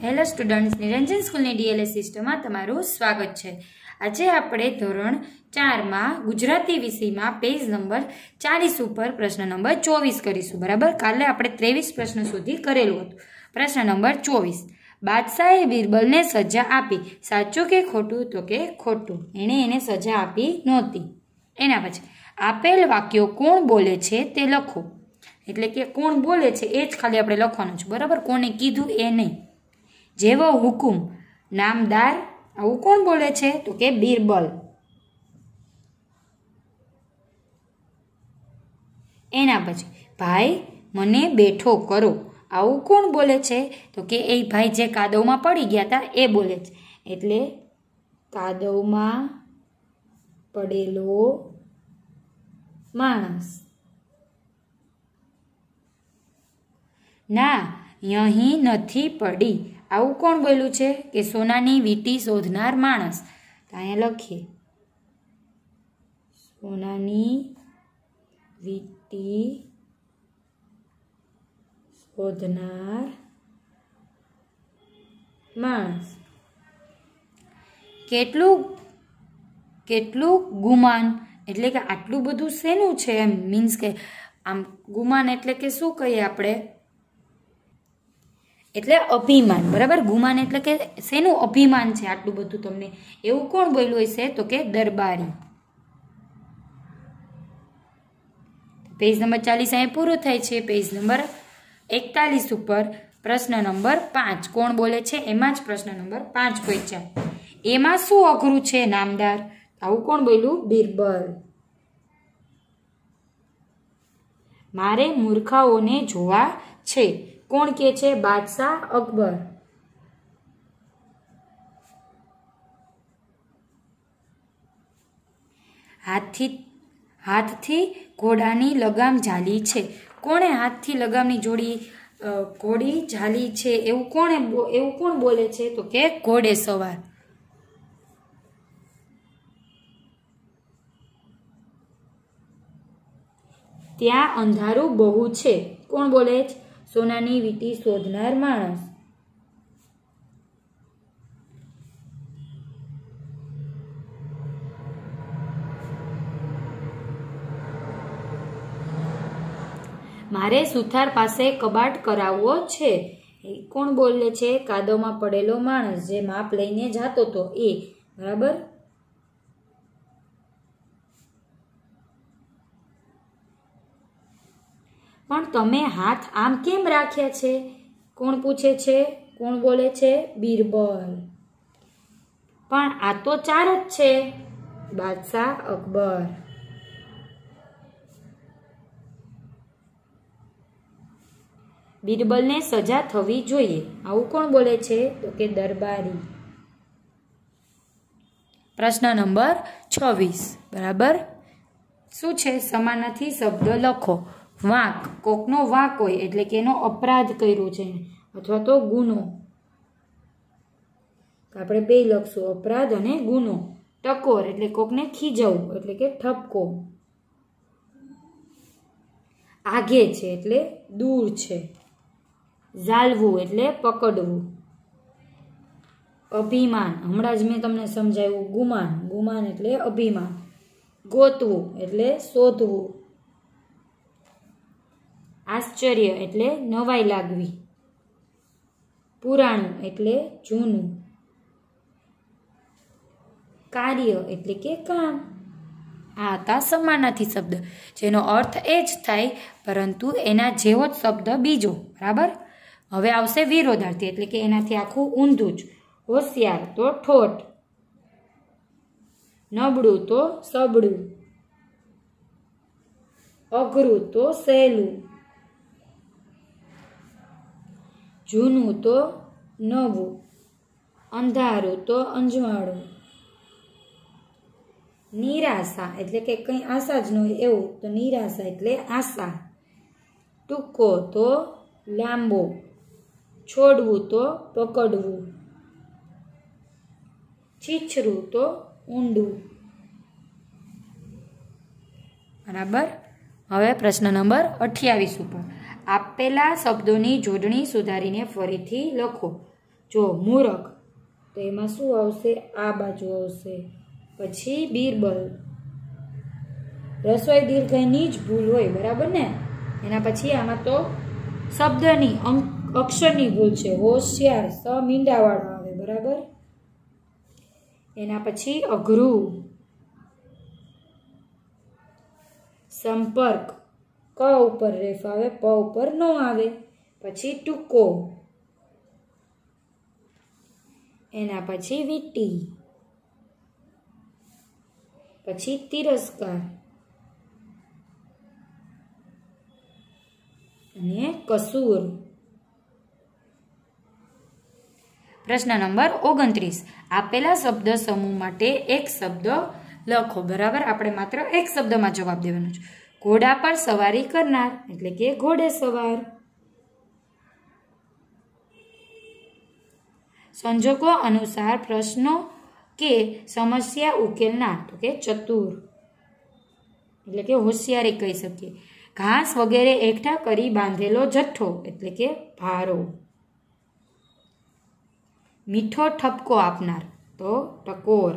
Hello students, Niranjan school ने DLS system में तमारू स्वागत है। आज आपणे धोरण 4 में गुजराती विषय में पेज नंबर 40 पर प्रश्न नंबर 24 करीशुं। बराबर, काले आपणे 23 प्रश्न सुधी करेलुं हतुं। प्रश्न नंबर 24, बादशाहे बीरबल ने सजा आपी, साचुं के खोटुं? तो के खोटुं, एने सजा आपी नहोती। एना पछी आपेल वाक्यो कोण बोले छे ते लखो। एटले के कोण बोले छे ए ज खाली आपणे लखवानुं छे। बराबर, कोणे कीधुं ए नहीं। जेवो हुकुम नामदार, आवुं कोण बोले छे? तो के बीरबल। एना पछी भाई मने बेठो करो, आवुं कोण बोले छे? तो के ए भाई जे कादवमां पड़ी गया था ए बोले छे। एटले कादवमां पड़ेलो माणस। ना यहीं नथी पड़ी, आवुं कोण बोल्युं छे? के सोनानी वीटी शोधनार माणस। तो अहींया लखीए सोनानी वीटी शोधनार माणस। કેટલું ગુમાન એટલે કે આટલું બધું શેનું છે એમ મીન્સ કે આમ ગુમાન એટલે કે શું કહીએ આપણે? એટલે અભિમાન। બરાબર, ગુમાન એટલે કે શેનું અભિમાન છે આટલું બધું તમને, એવું કોણ બોલ્યું હશે? તો કે દરબારી। પેજ નંબર 40 અહીં પૂરું થાય છે। પેજ નંબર 41 ઉપર પ્રશ્ન નંબર 5 કોણ બોલે છે એમાં જ પ્રશ્ન નંબર 5 પૂછ્યા। એમાં શું અઘરું છે? નામદાર, આવું કોણ બોલ્યું? બીરબલ। મારે મૂર્ખાઓને જોવા છે, કોણ કે છે? બાદશાહ અકબર। હાથથી ઘોડાની લગામ ઝાલી છે, કોણે હાથથી લગામની ઘોડી ઝાલી છે? એવું કોણ બોલે છે? તો કે ઘોડે સવાર। ત્યાં અંધારું બહુ છે, કોણ બોલે છે? સોનાની વીટી શોધનાર માણસ। મારે સુથાર પાસે કબાટ કરાવવો છે, કોણ બોલે છે? કાદવમાં પડેલો માણસ જે માપ લઈને જાતો તો એ। બરાબર, પણ તમે હાથ આમ કેમ રાખ્યા છે? કોણ પૂછે છે? કોણ બોલે છે? બીરબલ। પણ આ તો 4 જ છે, બાદશાહ અકબર। બીરબલને સજા થવી જોઈએ, આવું કોણ બોલે છે? તો કે દરબારી। પ્રશ્ન નંબર 26 બરાબર, શું છે? સમાનાર્થી શબ્દ લખો। વાંક, કોકનો વાંક હોય એટલે કે એનો અપરાધ કર્યો છે અથવા તો ગુનો, આપણે બે લખશું, અપરાધ અને ગુનો। ટકોર એટલે કોકને ખીજવવું એટલે કે ઠપકો। આગે છે એટલે દૂર છે। ઝાલવું એટલે પકડવું। અભિમાન, હમણાં જ મેં તમને સમજાવ્યું, ગુમાન એટલે અભિમાન। ગોતવું એટલે શોધવું। આશ્ચર્ય એટલે નવાઈ લાગવી। પુરાણું એટલે જૂનું। કાર્ય એટલે કે કામ। આ હતા સમાનાર્થી શબ્દ, જેનો અર્થ એ જ થાય પરંતુ એના જેવો જ શબ્દ બીજો। બરાબર, હવે આવશે વિરોધાર્થી એટલે કે એનાથી આખું ઊંધું જ। હોશિયાર તો ઠોઠ, નબળું તો સબળું, અઘરું તો સહેલું, જૂનું તો નવું, અંધારું તો અંજવાળું। નિરાશા એટલે કે કંઈ આશા જ ન હોય એવું, તો નિરાશા એટલે આશા। ટૂંકો તો લાંબો, છોડવું તો પકડવું, છીછરું તો ઊંડું। બરાબર, હવે પ્રશ્ન નંબર 28 ઉપર આપેલા શબ્દોની જોડણી સુધારીને ફરીથી લખો। જો મૂરખ તો એમાં શું આવશે? આ બાજુ આવશે. પછી બીરબલ, રસોઈ દીર્ઘની જ ભૂલ હોય, બરાબર ને? એના પછી આમાં તો શબ્દની અક્ષરની ભૂલ છે. હોશિયાર સ મીંડાવાળો આવે, બરાબર? એના પછી અઘરું, સંપર્ક ક ઉપર રેફ આવે, પ ઉપર ન આવે. પછી ટૂંકો, એના પછી વીટી, પછી તિરસ્કાર અને કસૂર. પ્રશ્ન નંબર 29. આપેલા શબ્દ સમૂહ માટે એક શબ્દ લખો, બરાબર? આપણે માત્ર એક શબ્દમાં જવાબ દેવાનો છે. ઘોડા પર સવારી કરનાર એટલે કે ઘોડે સવાર. સંજોગો અનુસાર પ્રશ્નો કે સમસ્યા ઉકેલનાર તો કે ચતુર એટલે કે હોશિયારી કહી શકીએ. ઘાસ વગેરે એકઠા કરી બાંધેલો જથ્થો એટલે કે ભારો. મીઠો ઠપકો આપનાર તો ટકોર.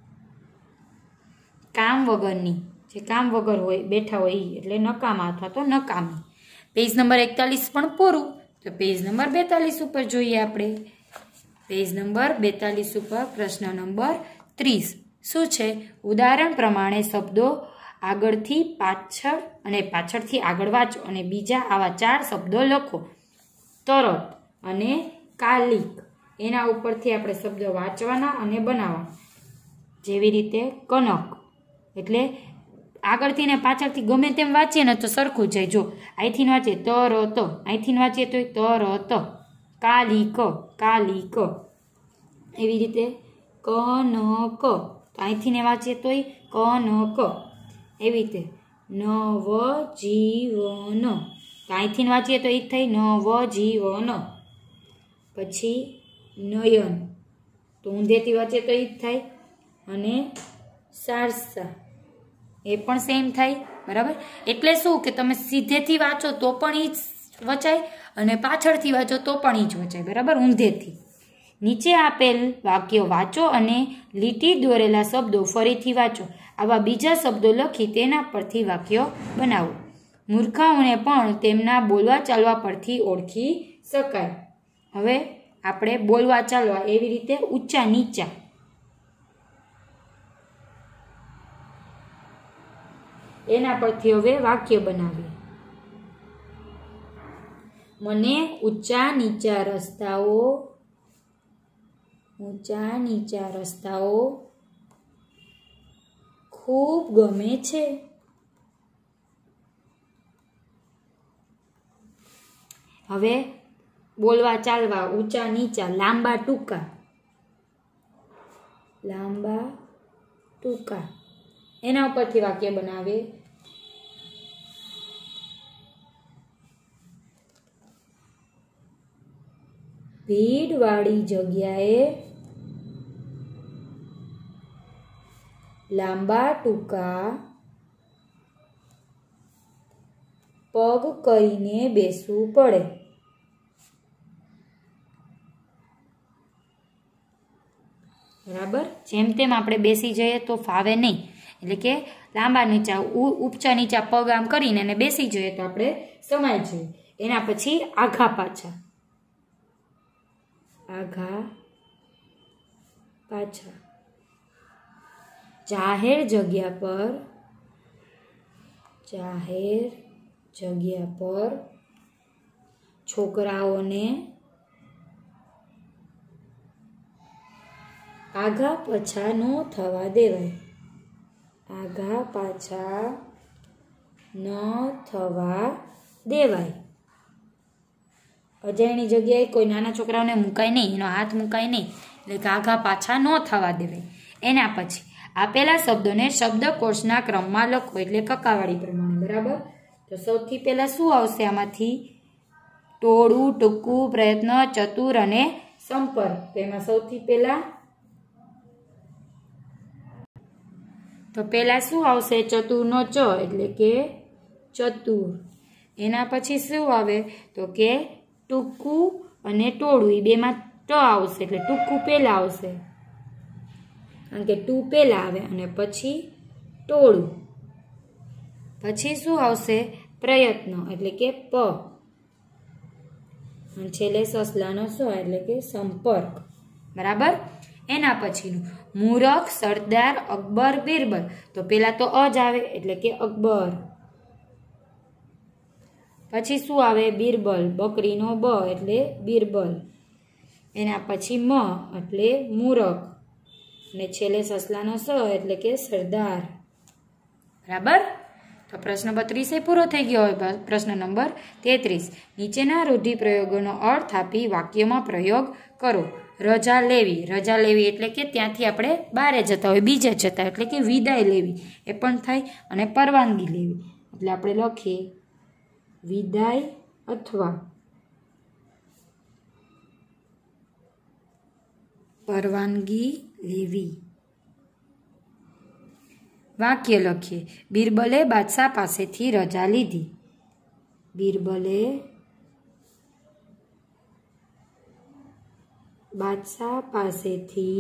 કામ વગરની, જે કામ વગર હોય, બેઠા હોય એટલે નકામા અથવા તો નકામી. પેજ નંબર 41 પણ પૂરું. તો પેજ નંબર 42 ઉપર જોઈએ આપણે. પેજ નંબર 42 ઉપર પ્રશ્ન નંબર 30 શું છે? ઉદાહરણ પ્રમાણે શબ્દો આગળથી પાછળ અને પાછળથી આગળ વાંચો અને બીજા આવા 4 શબ્દો લખો. તરત અને કાલિક, એના ઉપરથી આપણે શબ્દો વાંચવાના અને બનાવવાના. જેવી રીતે કનક એટલે આગળથી ને પાછળથી ગમે તેમ વાંચીએ ને તો સરખું જાય. જો અહીંથી વાંચીએ તરત, અહીંથી વાંચીએ તો તરત. કાલિક, કાલિક. એવી રીતે કનક, તો અહીંથી ને વાંચીએ તોય કનક. એવી રીતે નવજીવન, તો અહીંથી વાંચીએ તો એ જ થાય નવજીવન. પછી નયન, તો ઊંધેથી વાંચીએ તો એ જ થાય. અને સારસા, એ પણ સેમ થાય, બરાબર? એટલે શું કે તમે સીધેથી વાંચો તો પણ એ જ વચાય અને પાછળથી વાંચો તો પણ એ જ વચાય, બરાબર? ઊંધેથી. નીચે આપેલ વાક્યો વાંચો અને લીટી દોરેલા શબ્દો ફરીથી વાંચો. આવા બીજા શબ્દો લખી તેના પરથી વાક્યો બનાવો. મૂર્ખાઓને પણ તેમના બોલવા ચાલવા પરથી ઓળખી શકાય. હવે આપણે બોલવા ચાલવા એવી રીતે ઊંચા નીચા. એના પરથી હવે વાક્ય બનાવીએ. મને ઊંચા નીચા રસ્તાઓ ખૂબ ગમે છે. હવે બોલવા ચાલવા ઊંચા નીચા, લાંબા ટૂંકા, એના ઉપરથી વાક્ય બનાવે. ભીડવાળી જગ્યાએ લાંબા ટૂંકા પગ કરીને બેસવું પડે. બરાબર? જેમ તેમ આપણે બેસી જઈએ તો ફાવે નહીં. એટલે કે લાંબા નીચા ઊંચા નીચા પગ આમ કરીને અને બેસી જઈએ તો આપણે સમાઈ જઈએ. એના પછી આઘા પાછા, જાહેર જગ્યા પર છોકરાઓને આઘા પાછા ન થવા દેવાય. અજાણ્યની જગ્યાએ કોઈ નાના છોકરાઓને મુકાય નહીં, એનો હાથ મુકાય નહીં, એટલે કે આઘા પાછા ન થવા દેવાય. એના પછી આપેલા શબ્દોને શબ્દકોશના ક્રમમાં લખો, એટલે કકાવાળી પ્રમાણે, બરાબર? તો સૌથી પહેલા શું આવશે આમાંથી? ટોળું, ટૂંકું, પ્રયત્ન, ચતુર અને સંપર્ક. તો એમાં સૌથી પહેલા શું આવશે? ચતુરનો ચ એટલે કે ચતુર. એના પછી શું આવે? તો કે ટૂંકું અને ટોળું, એ બેમાં ટ આવશે એટલે ટૂંકું પહેલાં આવશે, કારણ કે ટુ પહેલાં આવે અને પછી ટોળું, પછી શું આવશે પ્રયત્ન એટલે કે પ, અને છેલ્લે સસલાનો સ એટલે કે સંપર્ક, બરાબર। એના પછીનું મૂરખ, સરદાર, અકબર, બિરબલ, તો પેલા તો અ જ આવે એટલે કે અકબર, પછી શું આવે બિરબલ, બકરીનો બ એટલે બિરબલ, એના પછી મ એટલે મૂરખ, અને છેલ્લે સસલાનો સ એટલે કે સરદાર, બરાબર। તો પ્રશ્ન 32 પૂરો થઈ ગયો હોય। પ્રશ્ન નંબર 33, નીચેના રૂઢિપ્રયોગોનો અર્થ આપી વાક્યમાં પ્રયોગ કરો। રજા લેવી, રજા લેવી એટલે કે ત્યાંથી આપણે બહાર જતા હોય, બીજે જતા એટલે કે વિદાય લેવી એ પણ થાય, અને પરવાનગી લેવી એટલે આપણે લખીએ વિદાય અથવા પરવાનગી લેવી। વાક્ય લખીએ, બિરબલે બાદશાહ પાસેથી રજા લીધી, બિરબલે બાદશાહ પાસેથી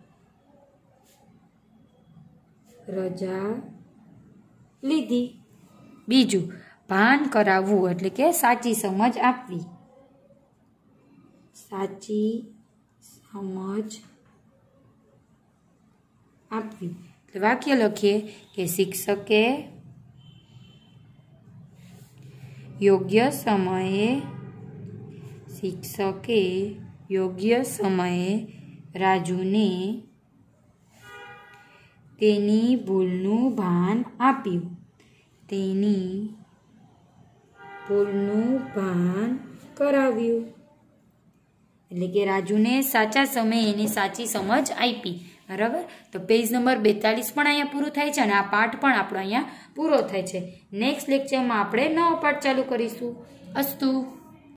રજા લીધી। બીજું, ભાન કરાવવું એટલે કે સાચી સમજ આપવી, સાચી સમજ આપવી। વાક્ય લખીએ કે શિક્ષકે યોગ્ય સમયે રાજુને તેની ભૂલનું ભાન આપ્યું, તેની ભૂલનું ભાન કરાવ્યું, એટલે કે રાજુને સાચા સમયે એની સાચી સમજ આપી, બરાબર। તો પેજ નંબર 42 પણ અહીંયા પૂરું થાય છે, અને આ પાઠ પણ આપણો અહીંયા પૂરો થાય છે। નેક્સ્ટ લેક્ચરમાં આપણે નવો પાઠ ચાલુ કરીશું। અસ્તુ।